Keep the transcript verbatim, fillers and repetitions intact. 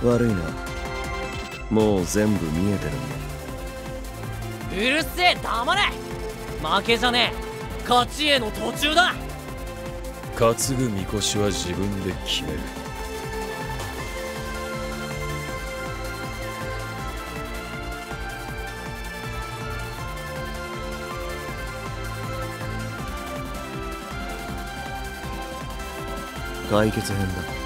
悪いな、もう全部見えてるんだ。 うるせえ、黙れ。負けじゃねえ、勝ちへの途中だ。 担ぐみこしは自分で決める。 解決編だ。